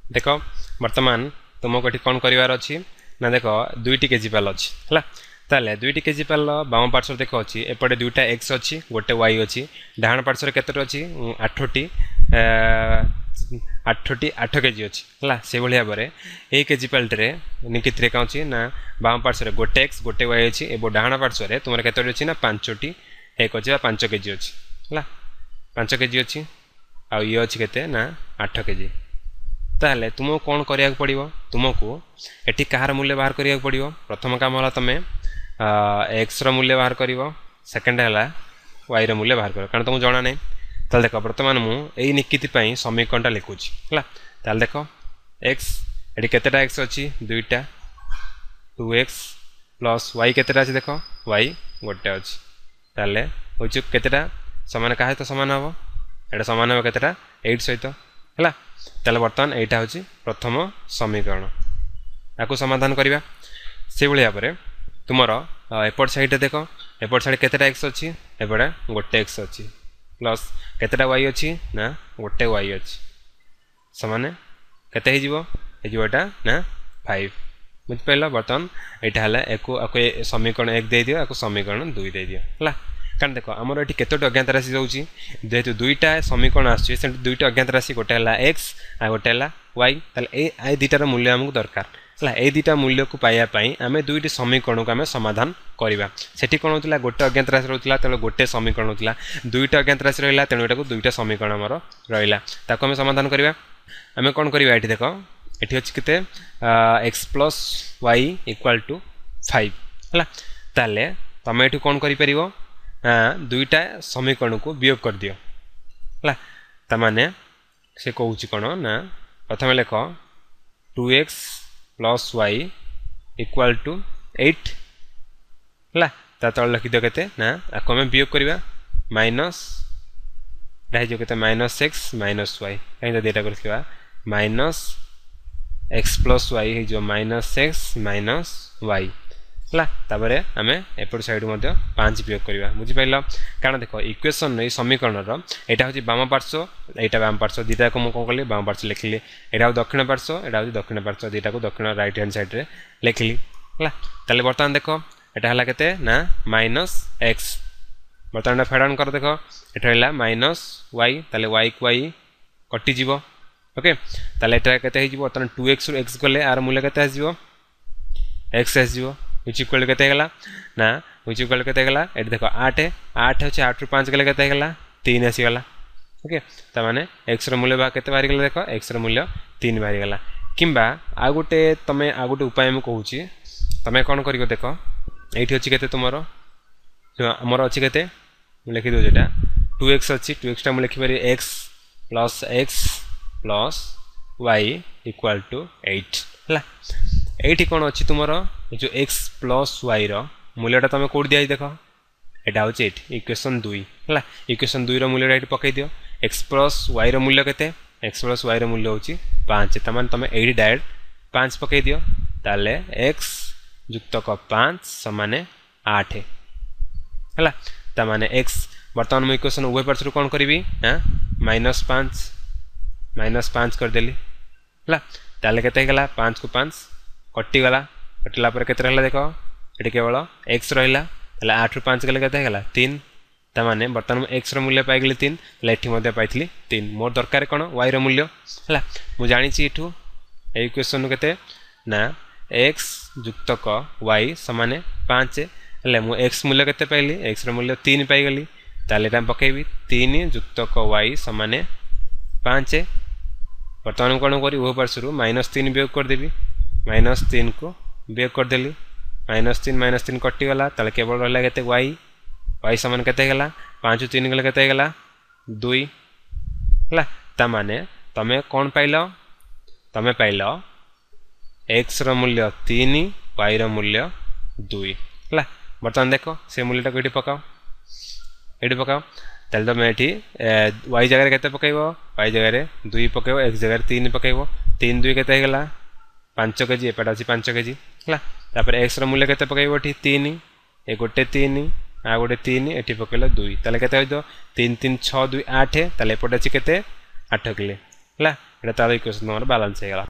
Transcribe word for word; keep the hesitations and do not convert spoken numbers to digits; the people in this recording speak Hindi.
देख बर्तमान तुमको ये कौन कर अच्छी ना देख दुईट केजी पाल अच्छी है ताले दुईट केजी पाल बाम पार्श्व देख अच्छी एपटे दुईटा एक्स अच्छी गोटे वाई अच्छी डाण पार्श्व केतोटी अच्छी आठटी आठटी आठ केजी अच्छी है से भाव में ये केजी पाल्टे निकित कौन अच्छी ना बाम पार्श्व गोटे एक्स गोटे वाई अच्छी और डाण पार्श्व तुम केतोटी अच्छी ना पांचटी एक अच्छी पांच केजी अच्छी है पांच केजी अच्छी आ ये अच्छी केते ना आठ केजी ताहले तुमको कौन करिया पड़िबो तुमको एटी कहार मूल्य बाहर करिया पड़िबो प्रथम काम होला तमे एक्स रो मूल्य बाहर करिवो सेकंड हैला वाई रो मूल्य बाहर करिवो कारण तुमको जणा नै ताल देखो वर्तमान मु एई निकिति पई समीकरणटा लिखुची हला ताल देखो एक्स एटी केतेटा एक्स अछि दुईटा टू एक्स प्लस वाई केतेटा अछि देखो वाई गोटे अछि ताले होछु केतेटा समान काहे तो समान हबो एटा समान हबो केतेटा आठ सहित हला ताले वर्तमान एटा होची प्रथम समीकरण याकू समाधान करिबा से भली भाबरे तुमरो एपट साइड देख एपट साइड केतेटा एक्स अछि एपटे गोटे एक्स अछि प्लस केतेटा वाई अछि ना गोटे वाई अछि समान केते हे जिवो हे जिवोटा ना पाँच बुझ पइला वर्तमान एटा हला एको आको समीकरण एक दे दियो आको समीकरण दो दे दियो हला कारण देख आमर ये केतोटी अज्ञात राशि जाऊँगी जेहेतु दुईटा समीकरण आसुची दुईटा अज्ञात राशि गोटे है एक्स आ गोटे है वाई ताले दुईटार मूल्य आमको दरकार है ये दुईटा मूल्य को पाइबापी आम दुईटी समीकरण को आम समाधान करवा से कौन होता गोटे अज्ञात राशि रोला तेणु गोटे समीकरण होता दुईटा अज्ञात राशि रहा तेणु यहाँ दुईटा समीकरण आमर रहा ताको आम समाधान करवा आम कौन करवा ये देख ये अच्छी केते x plus y equal to five है ताले तुम ये कौन कर दुईटा समीकरण को वियोग कर दियो है तमाने से कहूँ कौन ना प्रथम लेख two x plus y equal to eight है ता तल लिखि दियो केते ना आको आम वियोग करवा माइनस जो केते माइनस एक्स माइनस वाई कहीं दुईटा कर माइनस एक्स प्लस वाई जो माइनस एक्स माइनस वाई है तापर आम एपट साइड पाँच प्रयोग करवा बुझिपाल कारण देख इक्वेशन ये समीकरण यहाँ हूँ बाम पार्श्व यहाँ बाम पार्श्व दुईटा को मुझे कौन कली बाम पार्श्व लिखिली यहाँ हूँ दक्षिण पार्श्व यहाँ हूँ दक्षिण पार्श्व दुईटा को दक्षिण राइट हैंड साइड लिखिली है ताले बर्तमान देख यहाँ है केते ना माइनस एक्स बर्तमान फेड ऑन कर देख यहाँ माइनस वाई ताले वाई को वाई कटिज ओके ताले यहाँ केते बर्तमान टू एक्स एक्स गले आर मूल्य केते आसो एक्स आसो विच इक्वल केते गला ना विच इक्वल केते गला ए देखो आठ आठ अच्छे आठ रु पाँच गले केते गला तीन आसीगला ओके ता माने एक्स रो मूल्य बा केते बाहरी गला देखो एक्स रो मूल्य तीन बाहरी गला किंबा आ गोटे तमे आ गोटे उपाय हम कहूची तमे कोन करियो देखो एठी अछि केते तुमरो हमर अछि केते मु लिखि दो जेटा टू एक्स अछि टू एक्स टा मु लिखि पारि x plus x plus y equal to eight हला एठी कोन अछि तुमरो जो x प्लस वाई रूल्यटा तुम कौट दिया देख यहाँ हूँ ये इक्वेशन दुई है इक्वेशन दुई रूल्यटा ये पकई दियो एक्स प्लस वाई मूल्य केते एक्स प्लस वाई मूल्य हूँ पाँच तमें तुम ये डायरेक्ट पाँच पकई दियो ताले एक्स युक्तक पाँच समान आठ है ताने एक्स बर्तमान मुझे इक्वेशन उभय पार्श्व कौन करी हाँ माइनस पाँच माइनस पाँच करदेली है ताले केते गला पाँच को पाँच कटिगला कटिला पर केते रहला देखो ये केवल एक्स रहा ताले आठ रु पाँच गले केते गला तीन ताने बर्तमान एक्स रो मूल्य पाइगली तीन ताले एठी मध्ये पाइथली तीन मोर दरकार कोन वाई रो मूल्य है मु जानि छि एठू ए इक्वेशन केते ना एक्स युक्तक वाई समान पाँच है मु एक्स मूल्य केते पाइली एक्स रो मूल्य तीन पाइगली ताले एटा पकेबी तीन युक्तक वाई समान पाँच बर्तमान कौन करी वो पार्श्व माइनस तीन वियोग करदेवी माइनस तीन को वियोग करदेली माइनस तीन माइनस तीन कटिगला ताले केवल रहा केते वाई वाई समान केते गला पाँच तीन गले केते गला दुई है ताने तमें कौन पाइल तमें पाइल एक्स रो मूल्य तीन वाई रो मूल्य दुई है बर्तमान देख से मूल्यटा को पकाओ ये पकाओ ताले तुम ये वाई जगह केते पकईब वाई जगह दुई पकईब एक्स जगह तीन पकईब तीन दुई केते गला पाँच केजी एपटा अच्छी पाँच केजी है तापर एक्स रो मूल्य केते पकईब ये तीन ए गोटे तीन आ गोटे तीन ये पकईल दुई ताले केते हो तीन तीन छः दुई आठ ताले एपटे अच्छी केते आठ किले ହେଲା ଏଇଟା ତାର ଇକ୍ୱେସନ୍ ତୁମର ବାଲାନ୍ସ ହେଇଗଲା।